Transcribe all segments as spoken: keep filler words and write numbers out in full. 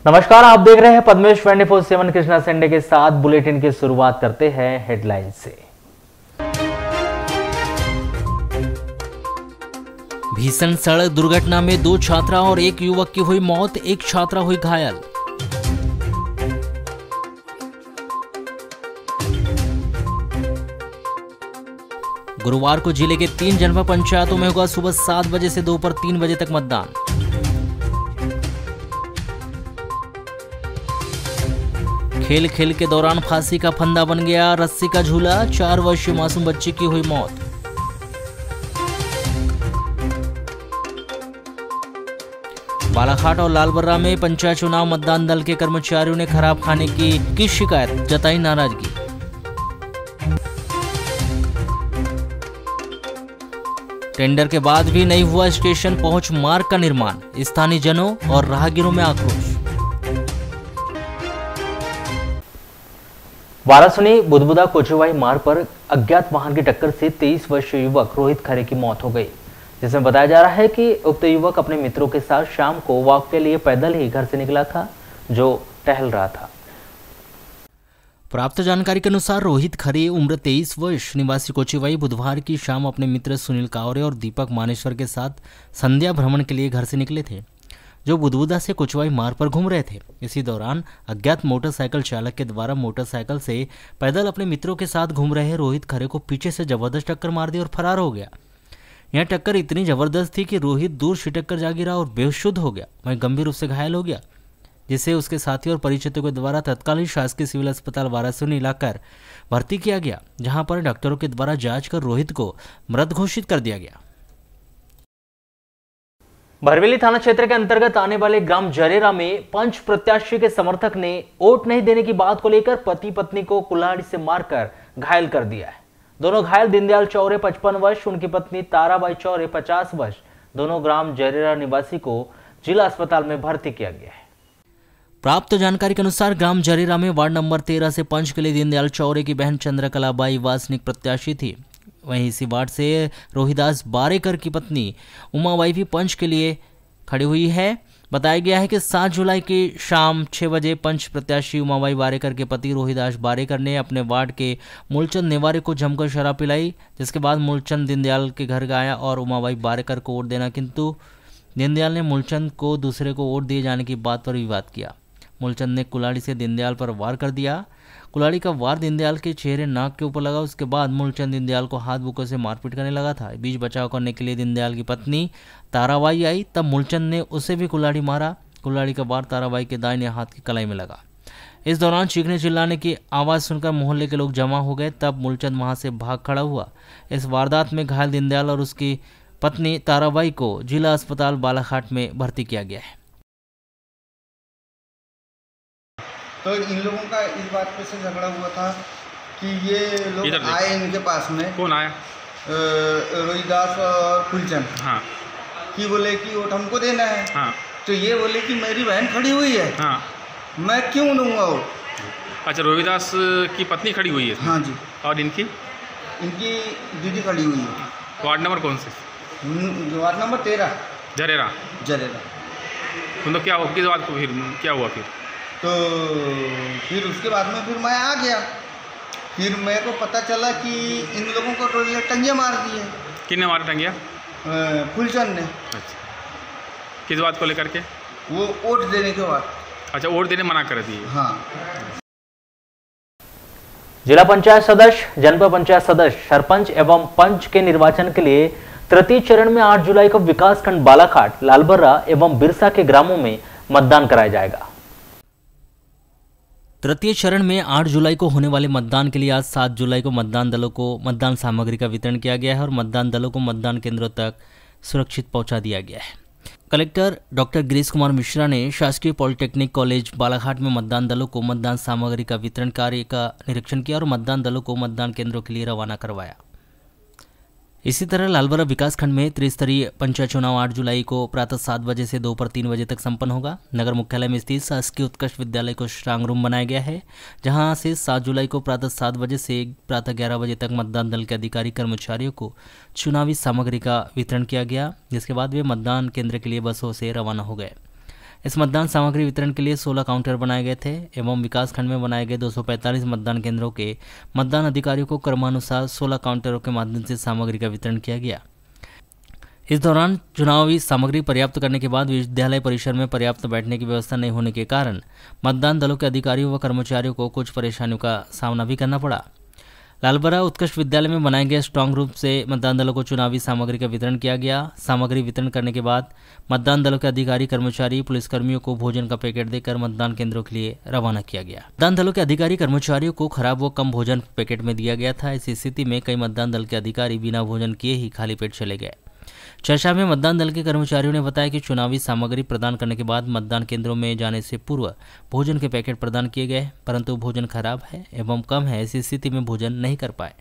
नमस्कार, आप देख रहे हैं पद्मेश चौबीस सात कृष्णा सेंडे के साथ। बुलेटिन की शुरुआत करते हैं हेडलाइन से। भीषण सड़क दुर्घटना में दो छात्रा और एक युवक की हुई मौत, एक छात्रा हुई घायल। गुरुवार को जिले के तीन जनपद पंचायतों में होगा सुबह सात बजे से दोपहर तीन बजे तक मतदान। खेल खेल के दौरान फांसी का फंदा बन गया रस्सी का झूला, चार वर्षीय मासूम बच्ची की हुई मौत। बालाघाट और लालबर्रा में पंचायत चुनाव मतदान दल के कर्मचारियों ने खराब खाने की की शिकायत, जताई नाराजगी। टेंडर के बाद भी नहीं हुआ स्टेशन पहुंच मार्ग का निर्माण, स्थानीय जनों और राहगीरों में आक्रोश। वारासनी बुदबुदा कोचेवाई मार्ग पर अज्ञात वाहन की टक्कर से तेईस वर्षीय युवक रोहित खरे की मौत हो गई, जिसमें बताया जा रहा है कि उक्त युवक अपने मित्रों के साथ शाम को वॉक के लिए पैदल ही घर से निकला था, जो टहल रहा था। प्राप्त जानकारी के अनुसार रोहित खरे उम्र तेईस वर्ष निवासी कोचेवाई बुधवार की शाम अपने मित्र सुनील कावरे और दीपक मानेश्वर के साथ संध्या भ्रमण के लिए घर से निकले थे, जो बुदबुदा से कोचेवाई मार्ग पर घूम रहे थे। इसी दौरान अज्ञात मोटरसाइकिल चालक के द्वारा मोटरसाइकिल से पैदल अपने मित्रों के साथ घूम रहे रोहित खरे को पीछे से जबरदस्त टक्कर मार दी और फरार हो गया। यह टक्कर इतनी जबरदस्त थी कि रोहित दूर छिटक कर जा गिरा और बेहोश हो गया, वहीं गंभीर रूप से घायल हो गया, जिसे उसके साथी और परिचितों के द्वारा तत्कालीन शासकीय सिविल अस्पताल वाराणसी लाकर भर्ती किया गया, जहां पर डॉक्टरों के द्वारा जांच कर रोहित को मृत घोषित कर दिया गया। भरवेली थाना क्षेत्र के अंतर्गत आने वाले ग्राम जरेरा में पंच प्रत्याशी के समर्थक ने वोट नहीं देने की बात को लेकर पति पत्नी को कुल्हाड़ी से मारकर घायल कर दिया है। दोनों घायल दीनदयाल चौरे पचपन वर्ष, उनकी पत्नी ताराबाई चौरे पचास वर्ष, दोनों ग्राम जरेरा निवासी को जिला अस्पताल में भर्ती किया गया है। प्राप्त जानकारी के अनुसार ग्राम जरेरा में वार्ड नंबर तेरह से पंच के लिए दीनदयाल चौरे की बहन चंद्रकलाबाई वासनिक प्रत्याशी थी। वहीं इसी वार्ड से रोहिदास बारेकर की पत्नी उमाबाई भी पंच के लिए खड़ी हुई है। बताया गया है कि सात जुलाई की शाम छह बजे पंच प्रत्याशी उमाबाई बारेकर के पति रोहिदास बारेकर ने अपने वार्ड के मूलचंद नेवारे को जमकर शराब पिलाई, जिसके बाद मूलचंद दीनदयाल के घर गया और उमाबाई बारेकर को वोट देना, किंतु दीनदयाल ने मूलचंद को दूसरे को वोट दिए जाने की बात पर विवाद किया। मूलचंद ने कुल्हाड़ी से दीनदयाल पर वार कर दिया। कुल्हाड़ी का वार दीनदयाल के चेहरे नाक के ऊपर लगा। उसके बाद मूलचंद दीनदयाल को हाथ बुकों से मारपीट करने लगा था। बीच बचाव करने के लिए दीनदयाल की पत्नी ताराबाई आई, तब मूलचंद ने उसे भी कुल्हाड़ी मारा। कुल्हाड़ी का वार ताराबाई के दाहिने हाथ की कलाई में लगा। इस दौरान चीखने चिल्लाने की आवाज़ सुनकर मोहल्ले के लोग जमा हो गए, तब मूलचंद वहां से भाग खड़ा हुआ। इस वारदात में घायल दीनदयाल और उसकी पत्नी ताराबाई को जिला अस्पताल बालाघाट में भर्ती किया गया है। तो इन लोगों का इस बात पे से झगड़ा हुआ था कि ये लोग आए इनके पास में। कौन आया? रोहिदास और फुलचंद। हाँ। कि बोले कि वोट हमको देना है। हाँ। तो ये बोले कि मेरी बहन खड़ी हुई है। हाँ। मैं क्यों दूंगा वोट? अच्छा, रोहिदास की पत्नी खड़ी हुई है? हाँ जी। और इनकी इनकी दीदी खड़ी हुई है। वार्ड नंबर कौन से? वार्ड नंबर तेरह, जरेरा। जरेरा। तो क्या किस बात को फिर क्या हुआ फिर? तो फिर उसके बाद में फिर मैं आ गया। फिर मेरे को पता चला कि इन लोगों को टंगिया मार दी है। किसने मारा टंगिया? फुलचंद ने। अच्छा, किस बात को लेकर के? वो वोट देने के बाद। अच्छा, वोट देने मना कर दिए? हाँ। जिला पंचायत सदस्य, जनपद पंचायत सदस्य, सरपंच एवं पंच के निर्वाचन के लिए तृतीय चरण में आठ जुलाई को विकासखंड बालाघाट, लालबर्रा एवं बिरसा के ग्रामों में मतदान कराया जाएगा। तृतीय चरण में आठ जुलाई को होने वाले मतदान के लिए आज सात जुलाई को मतदान दलों को मतदान सामग्री का वितरण किया गया है और मतदान दलों को मतदान केंद्रों तक सुरक्षित पहुंचा दिया गया है। कलेक्टर डॉक्टर गिरीश कुमार मिश्रा ने शासकीय पॉलिटेक्निक कॉलेज बालाघाट में मतदान दलों को मतदान सामग्री का वितरण कार्य का निरीक्षण किया और मतदान दलों को मतदान केंद्रों के लिए रवाना करवाया। इसी तरह लालबर्रा विकासखंड में त्रिस्तरीय पंचायत चुनाव आठ जुलाई को प्रातः सात बजे से दोपहर तीन बजे तक संपन्न होगा। नगर मुख्यालय में स्थित शासकीय उत्कृष्ट विद्यालय को स्ट्रांग रूम बनाया गया है, जहां से सात जुलाई को प्रातः सात बजे से प्रातः ग्यारह बजे तक मतदान दल के अधिकारी कर्मचारियों को चुनावी सामग्री का वितरण किया गया, जिसके बाद वे मतदान केंद्र के लिए बसों से रवाना हो गए। इस मतदान सामग्री वितरण के लिए सोलह काउंटर बनाए गए थे एवं विकास खंड में बनाए गए दो सौ पैंतालीस मतदान केंद्रों के मतदान अधिकारियों को क्रमानुसार सोलह काउंटरों के माध्यम से सामग्री का वितरण किया गया। इस दौरान चुनावी सामग्री पर्याप्त करने के बाद विद्यालय परिसर में पर्याप्त बैठने की व्यवस्था नहीं होने के कारण मतदान दलों के अधिकारियों व कर्मचारियों को कुछ परेशानियों का सामना भी करना पड़ा। लालबरा उत्कृष्ट विद्यालय में बनाए गए स्ट्रांग रूम से मतदान दलों को चुनावी सामग्री का वितरण किया गया। सामग्री वितरण करने के बाद मतदान दलों के अधिकारी, कर्मचारी, पुलिसकर्मियों को भोजन का पैकेट देकर मतदान केंद्रों के लिए रवाना किया गया। मतदान दलों के अधिकारी, कर्मचारियों को खराब व कम भोजन पैकेट में दिया गया था। इस स्थिति में कई मतदान दल के अधिकारी बिना भोजन किए ही खाली पेट चले गए। चर्चा में मतदान दल के कर्मचारियों ने बताया कि चुनावी सामग्री प्रदान करने के बाद मतदान केंद्रों में जाने से पूर्व भोजन के पैकेट प्रदान किए गए, परंतु भोजन खराब है एवं कम है, ऐसी स्थिति में भोजन नहीं कर पाए।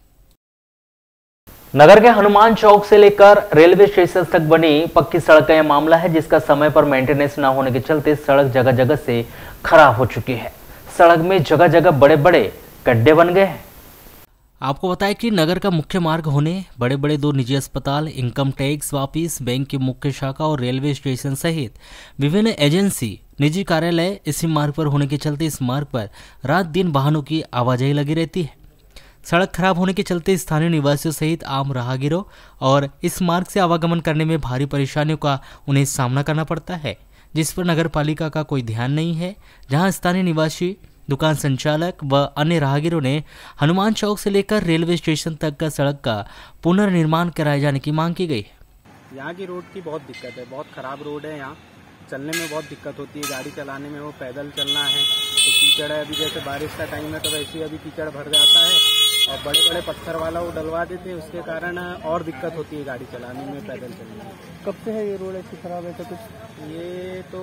नगर के हनुमान चौक से लेकर रेलवे स्टेशन तक बनी पक्की सड़क का यह मामला है, जिसका समय पर मेंटेनेंस न होने के चलते सड़क जगह जगह से खराब हो चुकी है। सड़क में जगह जगह बड़े बड़े गड्ढे बन गए हैं। आपको बताएं कि नगर का मुख्य मार्ग होने बड़े बड़े दो निजी अस्पताल, इनकम टैक्स ऑफिस, बैंक की मुख्य शाखा और रेलवे स्टेशन सहित विभिन्न एजेंसी, निजी कार्यालय इसी मार्ग पर होने के चलते इस मार्ग पर रात दिन वाहनों की आवाजाही लगी रहती है। सड़क खराब होने के चलते स्थानीय निवासियों सहित आम राहगीरों और इस मार्ग से आवागमन करने में भारी परेशानियों का उन्हें सामना करना पड़ता है, जिस पर नगर पालिका का कोई ध्यान नहीं है। जहाँ स्थानीय निवासी, दुकान संचालक व अन्य राहगीरों ने हनुमान चौक से लेकर रेलवे स्टेशन तक का सड़क का पुनर्निर्माण कराए जाने की मांग की गई है। यहाँ की रोड की बहुत दिक्कत है, बहुत खराब रोड है। यहाँ चलने में बहुत दिक्कत होती है, गाड़ी चलाने में, वो पैदल चलना है तो कीचड़ है। अभी जैसे बारिश का टाइम है तो वैसे ही अभी कीचड़ भर जाता है और बड़े बड़े पत्थर वाला वो डलवा देते हैं, उसके कारण और दिक्कत होती है गाड़ी चलाने में, पैदल चलने में। कब से है ये रोड ऐसी खराब है? तो कुछ ये तो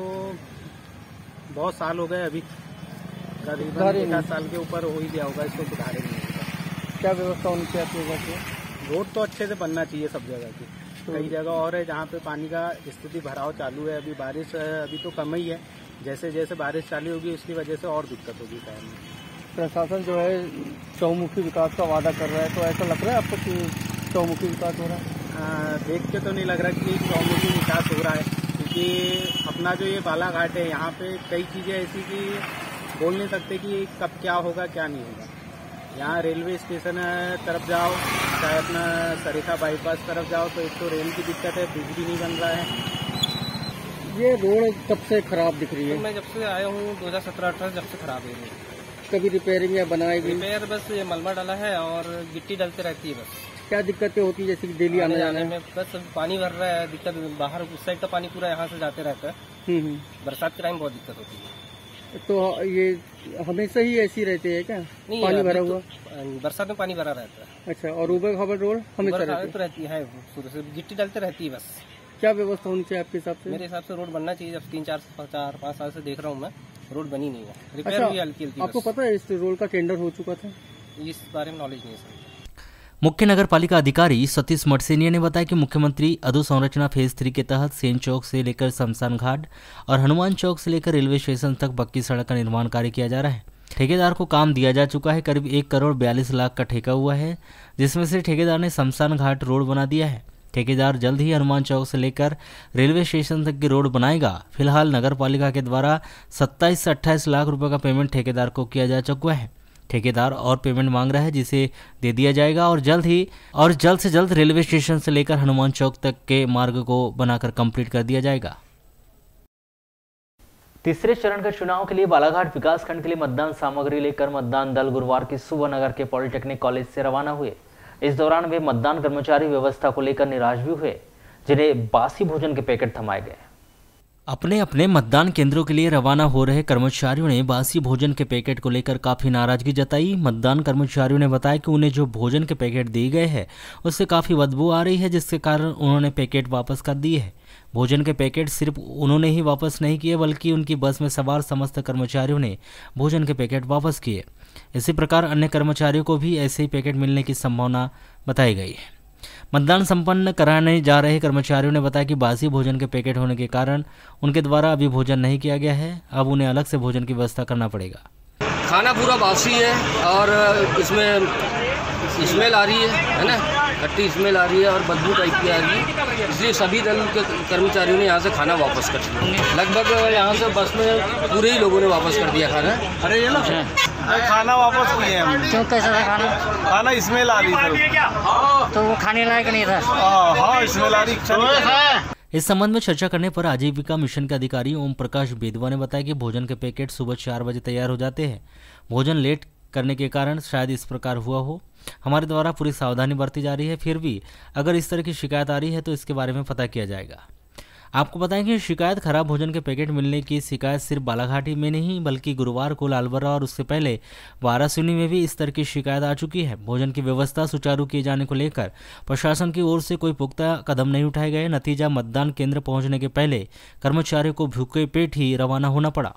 बहुत साल हो गए, अभी करीबन एक आध साल के ऊपर हो ही गया होगा, इसको सुधारे नहीं होगा। क्या व्यवस्था होनी चाहिए आपके वजह? रोड तो अच्छे से बनना चाहिए सब जगह की। कई जगह और है जहाँ पे पानी का स्थिति भराव चालू है, अभी बारिश अभी तो कम ही है, जैसे जैसे बारिश चालू होगी उसकी वजह से और दिक्कत होगी शहर में। प्रशासन जो है चौमुखी विकास का वादा कर रहा है, तो ऐसा लग रहा है आपको कि चौमुखी विकास हो रहा है? आ, देख के तो नहीं लग रहा कि चौमुखी विकास हो रहा है, क्योंकि अपना जो ये बालाघाट है यहाँ पे कई चीजें ऐसी कि बोल नहीं सकते कि कब क्या होगा क्या नहीं होगा। यहाँ रेलवे स्टेशन तरफ जाओ, चाहे अपना सरिता बाईपास तरफ जाओ, तो एक तो रेल की दिक्कत है, बिजली नहीं बन रहा है। ये रोड कब से खराब दिख रही है? तो मैं जब से आया हूँ दो हज़ार सत्रह अठारह जब से खराब है। कभी रिपेयरिंग या बनाई गई? रिपेयर बस ये मलबा डाला है और गिट्टी डलते रहती है बस। क्या दिक्कतें होती है जैसे कि डेली आने जाने में? बस पानी भर रहा है, दिक्कत बाहर उस साइड का पानी पूरा यहाँ से जाते रहता है। बरसात के टाइम बहुत दिक्कत होती है। तो ये हमेशा ही ऐसी रहती है क्या? नहीं, पानी भरा हुआ? बरसात में पानी भरा रहता है। अच्छा, और ऊबर खबर रोड हमेशा रहती, तो रहती है, शुरू से गिट्टी डालते रहती है बस। क्या व्यवस्था होनी चाहिए आपके हिसाब से? मेरे हिसाब से रोड बनना चाहिए। जब तीन चार चार पाँच साल से देख रहा हूँ मैं, रोड बनी नहीं है। रिपेयर अच्छा, भी हल्की हल्की। आपको पता है इस रोड का टेंडर हो चुका था? इस बारे में नॉलेज नहीं है सर। मुख्य नगर पालिका अधिकारी सतीश मटसेनिया ने बताया कि मुख्यमंत्री अधोसंरचना फेज थ्री के तहत सेन चौक से लेकर शमशान घाट और हनुमान चौक से लेकर रेलवे स्टेशन तक पक्की सड़क का निर्माण कार्य किया जा रहा है। ठेकेदार को काम दिया जा चुका है। करीब एक करोड़ बयालीस लाख का ठेका हुआ है, जिसमें से ठेकेदार ने शमशान घाट रोड बना दिया है। ठेकेदार जल्द ही हनुमान चौक से लेकर रेलवे स्टेशन तक की रोड बनाएगा। फिलहाल नगर पालिका के द्वारा सत्ताईस से अट्ठाईस लाख रुपए का पेमेंट ठेकेदार को किया जा चुका है। ठेकेदार और पेमेंट मांग रहा है, जिसे दे दिया जाएगा और जल्द ही और जल्द से जल्द रेलवे स्टेशन से लेकर हनुमान चौक तक के मार्ग को बनाकर कंप्लीट कर दिया जाएगा। तीसरे चरण के चुनाव के लिए बालाघाट विकास खंड के लिए मतदान सामग्री लेकर मतदान दल गुरुवार की सुबह नगर के पॉलिटेक्निक कॉलेज से रवाना हुए। इस दौरान वे मतदान कर्मचारी व्यवस्था को लेकर निराश भी हुए, जिन्हें बासी भोजन के पैकेट थमाए गए। अपने अपने मतदान केंद्रों के लिए रवाना हो रहे कर्मचारियों ने बासी भोजन के पैकेट को लेकर काफी नाराजगी जताई। मतदान कर्मचारियों ने बताया कि उन्हें जो भोजन के पैकेट दिए गए हैं उससे काफी बदबू आ रही है, जिसके कारण उन्होंने पैकेट वापस कर दिए हैं। भोजन के पैकेट सिर्फ उन्होंने ही वापस नहीं किए, बल्कि उनकी बस में सवार समस्त कर्मचारियों ने भोजन के पैकेट वापस किए। इसी प्रकार अन्य कर्मचारियों को भी ऐसे ही पैकेट मिलने की संभावना बताई गई है। मतदान संपन्न कराने जा रहे कर्मचारियों ने बताया कि बासी भोजन के पैकेट होने के कारण उनके द्वारा अभी भोजन नहीं किया गया है। अब उन्हें अलग से भोजन की व्यवस्था करना पड़ेगा। खाना पूरा बासी है और इसमें स्मेल आ रही है है ना। खट्टी स्मेल आ रही है और बदबू टाइप की आ रही है, इसलिए सभी दल के कर्मचारियों ने यहाँ से खाना वापस कर दिया। लगभग यहाँ से बस में पूरे ही लोगों ने वापस कर दिया खाना। अरे ये लोग खाना वापस किए हम। क्यों, कैसा था खाना? खाना स्मेल आ रही थी, तो वो खाने लायक नहीं था। हाँ, स्मेल आ रही। इस संबंध में चर्चा करने पर आजीविका मिशन के अधिकारी ओम प्रकाश बेदवा ने बताया कि भोजन के पैकेट सुबह चार बजे तैयार हो जाते हैं। भोजन लेट करने के कारण शायद इस प्रकार हुआ हो। हमारे द्वारा पूरी सावधानी बरती जा रही है, फिर भी अगर इस तरह की शिकायत आ रही है तो इसके बारे में पता किया जाएगा। आपको बताएं कि शिकायत खराब भोजन के पैकेट मिलने की शिकायत सिर्फ बालाघाटी में नहीं बल्कि गुरुवार को लालबर्रा और उससे पहले वारासिनी में भी इस तरह की शिकायत आ चुकी है। भोजन की व्यवस्था सुचारू किए जाने को लेकर प्रशासन की ओर से कोई पुख्ता कदम नहीं उठाए गए। नतीजा, मतदान केंद्र पहुंचने के पहले कर्मचारियों को भूखे पेट ही रवाना होना पड़ा।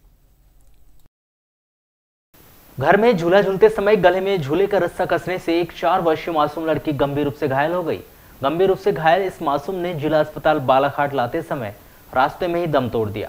घर में झूला झूलते समय गले में झूले का रस्सा कसने से एक चार वर्षीय मासूम लड़की गंभीर रूप से घायल हो गई। गंभीर रूप से घायल इस मासूम ने जिला अस्पताल बालाघाट लाते समय रास्ते में ही दम तोड़ दिया।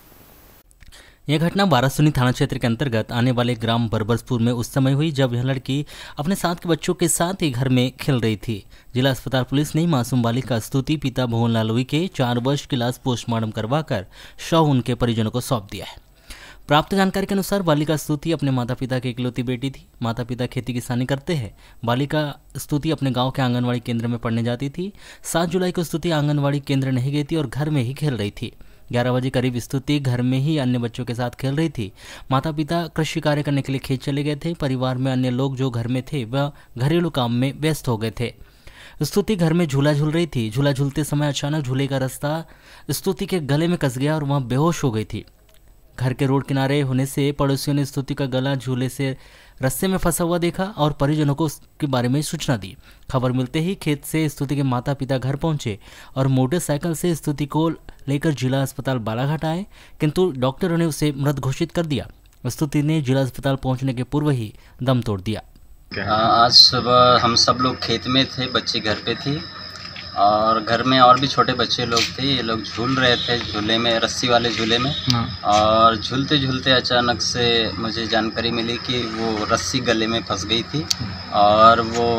यह घटना वारासिनी थाना क्षेत्र के अंतर्गत आने वाले ग्राम बरबसपुर में उस समय हुई जब यह लड़की अपने साथ के बच्चों के साथ ही घर में खेल रही थी। जिला अस्पताल पुलिस ने मासूम बालिका स्तुति पिता भुवनलाल उई के चार वर्ष की लाश पोस्टमार्टम करवाकर शव उनके परिजनों को सौंप दिया है। प्राप्त जानकारी के अनुसार बालिका स्तुति अपने माता पिता की इकलौती बेटी थी। माता पिता खेती किसानी करते हैं। बालिका स्तुति अपने गांव के आंगनवाड़ी केंद्र में पढ़ने जाती थी। सात जुलाई को स्तुति आंगनवाड़ी केंद्र नहीं गई थी और घर में ही खेल रही थी। ग्यारह बजे करीब स्तुति घर में ही अन्य बच्चों के साथ खेल रही थी। माता पिता कृषि कार्य करने के लिए खेत चले गए थे। परिवार में अन्य लोग जो घर में थे वह घरेलू काम में व्यस्त हो गए थे। स्तुति घर में झूला झूल रही थी। झूला झूलते समय अचानक झूले का रास्ता स्तुति के गले में कस गया और वह बेहोश हो गई थी। घर के रोड किनारे होने से पड़ोसियों ने स्तुति का गला झूले से रस्से में फंसा हुआ देखा और परिजनों को उसके बारे में सूचना दी। खबर मिलते ही खेत से स्तुति के माता पिता घर पहुंचे और मोटरसाइकिल से स्तुति को लेकर जिला अस्पताल बालाघाट आए, किंतु डॉक्टरों ने उसे मृत घोषित कर दिया। स्तुति ने जिला अस्पताल पहुंचने के पूर्व ही दम तोड़ दिया। आज सुबह हम सब लोग खेत में थे, बच्चे घर पे थी और घर में और भी छोटे बच्चे लोग थे। ये लोग झूल रहे थे झूले में, रस्सी वाले झूले में। और झूलते झूलते अचानक से मुझे जानकारी मिली कि वो रस्सी गले में फंस गई थी और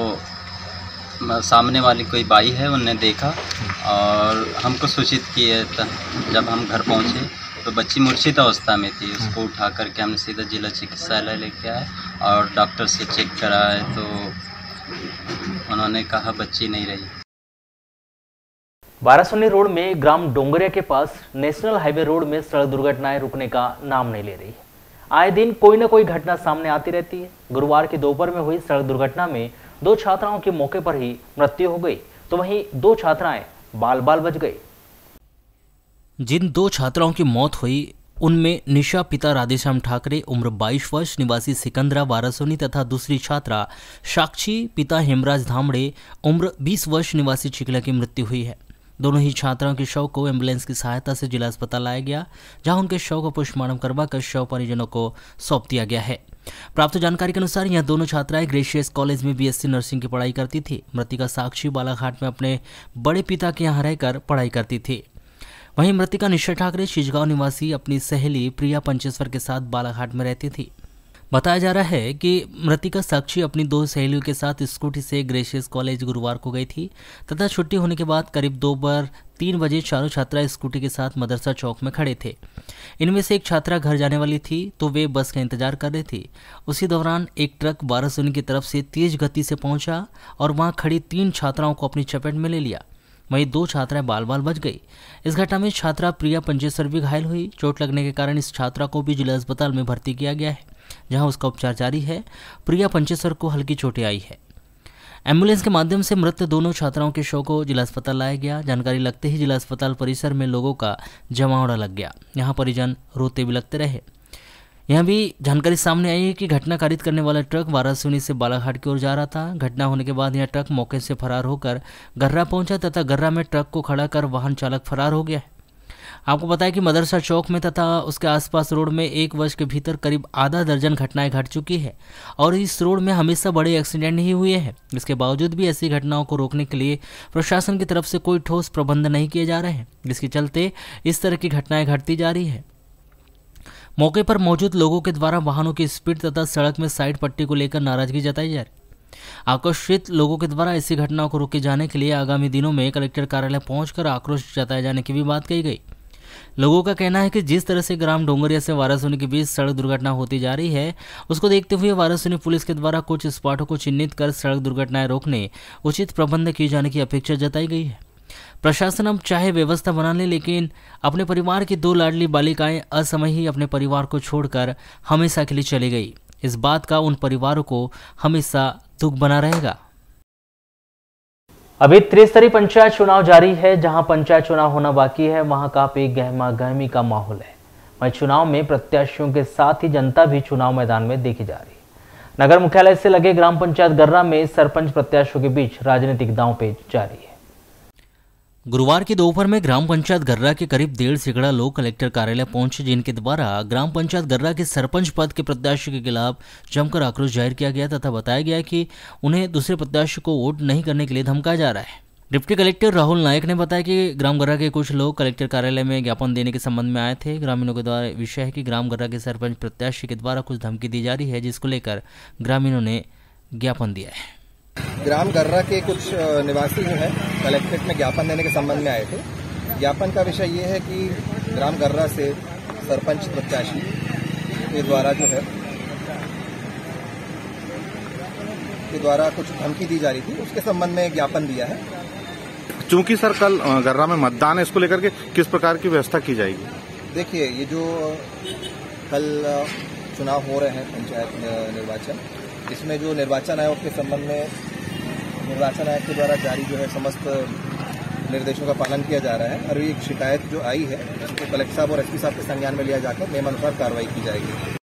वो सामने वाली कोई बाई है, उनने देखा और हमको सूचित किए। जब हम घर पहुंचे तो बच्ची मूर्छित अवस्था में थी। उसको उठा करके हमने सीधा जिला चिकित्सालय लेके आए और डॉक्टर से चेक कराए तो उन्होंने कहा बच्ची नहीं रही। वारासिनी रोड में ग्राम डोंगरिया के पास नेशनल हाईवे रोड में सड़क दुर्घटनाएं रुकने का नाम नहीं ले रही है। आए दिन कोई न कोई घटना सामने आती रहती है। गुरुवार की दोपहर में हुई सड़क दुर्घटना में दो छात्राओं की मौके पर ही मृत्यु हो गई, तो वहीं दो छात्राएं बाल बाल बच गई। जिन दो छात्राओं की मौत हुई उनमें निशा पिता राधेश्याम ठाकरे उम्र बाईस वर्ष निवासी सिकंदरा वारासिनी तथा दूसरी छात्रा साक्षी पिता हेमराज धामड़े उम्र बीस वर्ष निवासी चिकला की मृत्यु हुई है। दोनों ही छात्राओं के शव को एम्बुलेंस की सहायता से जिला अस्पताल लाया गया, जहां उनके शव को पोस्टमार्टम करवाकर शव परिजनों को सौंप दिया गया है। प्राप्त जानकारी के अनुसार यह दोनों छात्राएं ग्रेशियस कॉलेज में बीएससी नर्सिंग की पढ़ाई करती थी। मृतिका साक्षी बालाघाट में अपने बड़े पिता के यहाँ रहकर पढ़ाई करती थी। वहीं मृतिका निशा ठाकरे चिचगांव निवासी अपनी सहेली प्रिया पंचेश्वर के साथ बालाघाट में रहती थी। बताया जा रहा है कि मृतिका साक्षी अपनी दो सहेलियों के साथ स्कूटी से ग्रेशियस कॉलेज गुरुवार को गई थी तथा छुट्टी होने के बाद करीब दोपहर तीन बजे चारों छात्रा स्कूटी के साथ मदरसा चौक में खड़े थे। इनमें से एक छात्रा घर जाने वाली थी तो वे बस का इंतजार कर रही थी। उसी दौरान एक ट्रक वारासिनी की तरफ से तेज गति से पहुंचा और वहां खड़ी तीन छात्राओं को अपनी चपेट में ले लिया। वहीं दो छात्राएं बाल बाल बच गई। इस घटना में छात्रा प्रिया पंचेश्वर भी घायल हुई। चोट लगने के कारण इस छात्रा को भी जिला अस्पताल में भर्ती किया गया है, जहां उसका उपचार जारी है। प्रिया पंचेश्वर को हल्की चोटें आई है। एम्बुलेंस के माध्यम से मृत दोनों छात्राओं के शव को जिला अस्पताल लाया गया। जानकारी लगते ही जिला अस्पताल परिसर में लोगों का जमावड़ा लग गया। यहां परिजन रोते भी लगते रहे। यहां भी जानकारी सामने आई है कि घटना कारित करने वाला ट्रक वारासिनी से बालाघाट की ओर जा रहा था। घटना होने के बाद यह ट्रक मौके से फरार होकर गर्रा पहुंचा तथा गर्रा में ट्रक को खड़ा कर वाहन चालक फरार हो गया है। आपको बताया कि मदरसा चौक में तथा उसके आसपास रोड में एक वर्ष के भीतर करीब आधा दर्जन घटनाएं घट चुकी है और इस रोड में हमेशा बड़े एक्सीडेंट नहीं हुए हैं। इसके बावजूद भी ऐसी घटनाओं को रोकने के लिए प्रशासन की तरफ से कोई ठोस प्रबंध नहीं किए जा रहे हैं, जिसके चलते इस तरह की घटनाएं घटती जा रही है। मौके पर मौजूद लोगों के द्वारा वाहनों की स्पीड तथा सड़क में साइड पट्टी को लेकर नाराजगी जताई जा रही। आक्रोशित लोगों के द्वारा ऐसी घटनाओं को रोके जाने के लिए आगामी दिनों में कलेक्टर कार्यालय पहुंचकर आक्रोश जताए जाने की भी बात कही गई। लोगों का कहना है कि जिस तरह से ग्राम डोंगरिया से वारासोनी के बीच सड़क दुर्घटना होती जा रही है, उसको देखते हुए वारासोनी पुलिस के द्वारा कुछ स्पॉटों को चिन्हित कर सड़क दुर्घटनाएं रोकने उचित प्रबंध किए जाने की अपेक्षा जताई गई है। प्रशासन अब चाहे व्यवस्था बना ले, लेकिन अपने परिवार की दो लाडली बालिकाएं असमय ही अपने परिवार को छोड़कर हमेशा के लिए चली गई। इस बात का उन परिवारों को हमेशा दुख बना रहेगा। अभी त्रिस्तरीय पंचायत चुनाव जारी है। जहां पंचायत चुनाव होना बाकी है, वहां काफी गहमा गहमी का माहौल है। वहीं चुनाव में प्रत्याशियों के साथ ही जनता भी चुनाव मैदान में देखी जा रही है। नगर मुख्यालय से लगे ग्राम पंचायत गर्रा में सरपंच प्रत्याशियों के बीच राजनीतिक दांवपेच जारी है। गुरुवार की दोपहर में ग्राम पंचायत गर्रा के करीब डेढ़ सैकड़ा लोग कलेक्टर कार्यालय पहुंचे, जिनके द्वारा ग्राम पंचायत गर्रा के सरपंच पद के प्रत्याशी के खिलाफ जमकर आक्रोश जाहिर किया गया तथा बताया गया कि उन्हें दूसरे प्रत्याशी को वोट नहीं करने के लिए धमकाया जा रहा है। डिप्टी कलेक्टर राहुल नायक ने बताया कि ग्राम गर्रा के कुछ लोग कलेक्टर कार्यालय में ज्ञापन देने के संबंध में आए थे। ग्रामीणों के द्वारा विषय है कि ग्राम गर्रा के सरपंच प्रत्याशी के द्वारा कुछ धमकी दी जा रही है, जिसको लेकर ग्रामीणों ने ज्ञापन दिया है। ग्राम गर्रा के कुछ निवासी जो है कलेक्ट्रेट में ज्ञापन देने के संबंध में आए थे। ज्ञापन का विषय ये है कि ग्राम गर्रा से सरपंच प्रत्याशी के द्वारा जो है के द्वारा कुछ धमकी दी जा रही थी, उसके संबंध में ज्ञापन दिया है। चूंकि सर कल गर्रा में मतदान है, इसको लेकर के किस प्रकार की व्यवस्था की जाएगी? देखिए, ये जो कल चुनाव हो रहे हैं पंचायत निर्वाचन, इसमें जो निर्वाचन आयोग के संबंध में निर्वाचन आयोग के द्वारा जारी जो है समस्त निर्देशों का पालन किया जा रहा है और एक शिकायत जो आई है उसको कलेक्टर साहब और एसपी साहब के संज्ञान में लिया जाकर नियमानुसार कार्रवाई की जाएगी।